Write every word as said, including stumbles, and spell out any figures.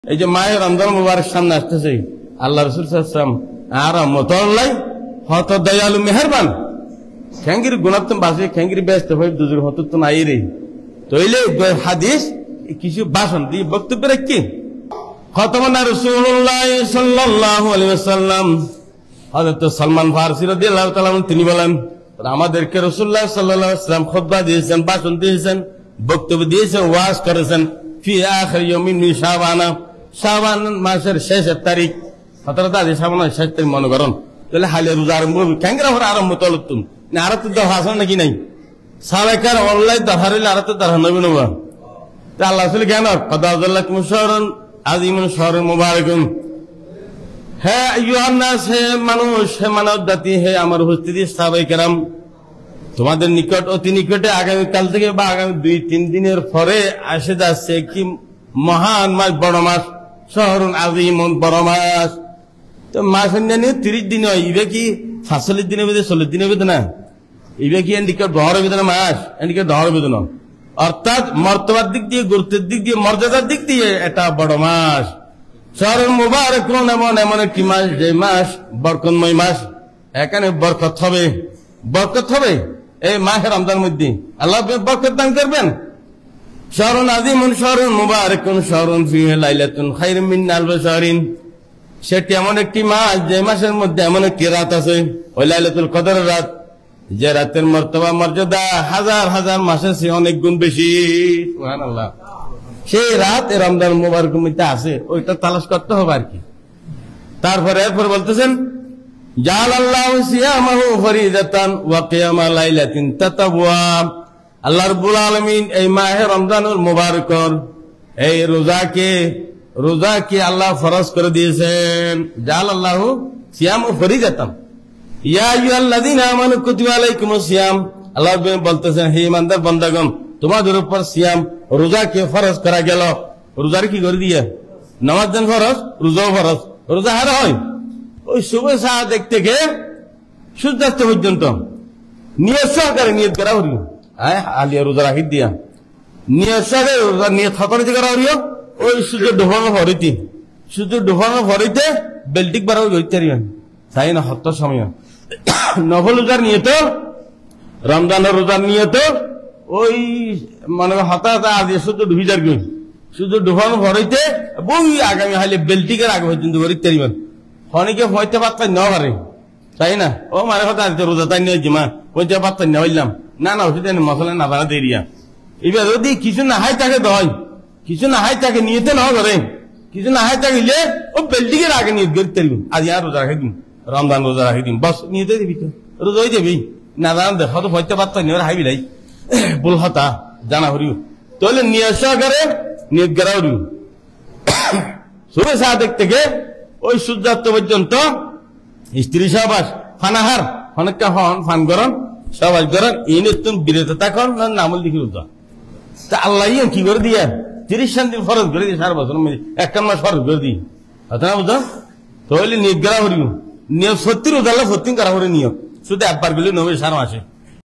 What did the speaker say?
এই যে মায়ের রমজান মুবারক সামনে আসতেছে, আল্লাহ রাসূল সাল্লাল্লাহু আলাইহি ওয়াসাল্লাম আর রহমতুল্লাহ হত দয়ালু মেহেরবান খেঙ্গির গুণাত্ম বাসে খেঙ্গির ব্যস্ত হয়ে দুজুর হত তো নাই রে তইলে হাদিস কিছু ভাষণ দিয়ে বক্তব্য রাখি খতমান রাসূলুল্লাহ সাল্লাল্লাহু আলাইহি ওয়াসাল্লাম হযরত সালমান ফারসি রাদিয়াল্লাহু তাআলা তিনি বলেন আমাদেরকে রাসূলুল্লাহ সাল্লাল্লাহু আলাইহি ওয়াসাল্লাম খুতবা দিয়েছেন, ভাষণ দিয়েছেন, বক্তব্য দিয়েছেন, ওয়াজ করেছেন ফি আখির ইয়াউমিন মিন শাবান, শাবান মাসের শেষের তারিখ সতেরো তারিখ শাবানের শেষ তারিখ মনে করেন তাহলে হালে রোজা আরম্ভ ক্যাঙ্গরা ভরে আরম্ভ তলতুন না আর তো দফা আছে নাকি নাই সাবেকার অনলাইন দফা রইলে আর তো দফা নবী নবা তা আল্লাহ রাসূল কেন কদাজাল্লাকুম শাহরুন আযীমুন শাহরুন মুবারাকুন। হে আইয়ুহান নাস, হে মানুষ, হে মানব জাতি, হে আমার উপস্থিতি সাহাবায়ে কেরাম, তোমাদের নিকট অতি নিকটে আগামী কাল থেকে বা আগামী দুই তিন দিনের পরে আসে যাচ্ছে কি মহান মাস, বড় মাস, শাহরুন আযীমুন, বড় মাস। তো মাস নিয়ে তিরিশ দিন হয়, ইবে কি সাতচল্লিশ দিনের ভিতরে চল্লিশ দিনের ভিতরে না, ইবে কি এন্ডিকে ডহরের ভিতরে মাস, এন্ডিকে ডহরের ভিতরে না, অর্থাৎ মর্তবার দিক দিয়ে, গুরুত্বের দিক দিয়ে, মর্যাদার দিক দিয়ে এটা বড় মাস। শাহরুল মুবারক এমন এমন একটি মাস যে মাস বরকতময় মাস, এখানে বরকত হবে, বরকত হবে এই মাহে রমজান মধ্যে আল্লাহ বরকত দান করবেন। শাহরুন আযীমুন শাহরুন মুবারাকুন শাহরুন ফীহি লাইলাতুন খায়রুম মিন আলফি শাহরিন, সেটি এমন একটি মাস যে মাসের মধ্যে এমন একটি রাত আছে, ওই লাইলাতুল কদরের রাত, যে রাতের মর্তবা মর্যাদা হাজার হাজার মাসের চেয়ে অনেক গুণ বেশি। সুবহানাল্লাহ, সেই রাত রমজান মুবারকের মধ্যে আছে, ওইটা তালাশ করতে হবে আর কি। তারপরে এরপর বলতেছেন জাআলাল্লাহু সিয়ামাহু ফরিদাতান ওয়া কিয়ামা লাইলাতিন তাতাওয়া, আল্লাহ রাব্বুল আলামিন এই মাহে রমজানুল মুবারকর এই রোজাকে রোজাকে আল্লাহ ফরজ করে দিয়েছেন। জাআলাল্লাহু সিয়ামাহু ফরিদাতান ইয়া আইয়ুহাল্লাযীনা আমানু কুতিবা আলাইকুমুস সিয়াম, আল্লাহ বলতেছেন হে ইমানদার বান্দাগণ তোমাদের উপর সিয়াম রোজাকে ফরজ করা গেল। রোজার কি করে দিয়ে নামাজ দেন ফরজ, রোজাও ফরজ। রোজা হার হয় ওই শুভে সাহা দেখতে গিয়ে সূর্যাস্ত পর্যন্ত নিয়ত সহকারে নিয়ত করা হরিও, হ্যাঁ আলিয়া রোজা রাখি দিয়া নিয়ত সহকারে রোজা নিয়ত সকলে করা হরিও। ওই সূর্য ডুবানো ফরিতে সূর্য ডুবানো ফরিতে বেল্টিক বাড়াও গইতে পারিবেন তাই না হত্যার সময় নফল রোজার নিয়ত, রমজানের রোজার নিয়ত ওই মানে হঠাৎ আজ সূর্য ডুবি যার গই সূর্য ডুবানো ফরিতে বই আগামী হাইলে বেল্টিকের আগে পর্যন্ত করিতে পারিবেন। অনেকে হইতে পারতেন না পারে তাই না, ও মারে কথা রোজা তাই নিয়ে জিমা হইতে পারতেন না হইলাম না না ওষুধ মশলা না বাড়া দেরিয়া। এবার যদি কিছু না হাই থাকে দয়, কিছু না হাই থাকে নিয়েতে না করে, কিছু না হাই থাকিলে ও বেল্টিকের আগে নিয়ে করতে পারবেন। আজ আর রোজা রাখি দিন, রমজান রোজা রাখি দিন, বস নিয়েতে দিবি তো রোজাই দেবি না জানান দেখো তো হইতে পারতেন না হাইবি নাই বল হতা জানা হরিও তাহলে নিয়ে সহকারে নিয়ত করা হরিও। শুভে সাহা দেখতে গে ওই সূর্যাস্ত পর্যন্ত স্ত্রী সহবাস ফানাহার অনেকটা হন ফান গরম সবাই গরম এই নতুন বিরত থাকুন নামল লিখি উঠা তা আল্লাহ কি করে দিয়ে তিরিশ শান্তি ফরজ করে দিয়ে সারা বছর একটা মাস ফরজ করে দিই কথা না বুঝো তাহলে নিয়ত করা হরিও। নিয়ত সত্যি উঠালে সত্যি করা হরে নিয়ত শুধু একবার গেলে নবে সারা মাসে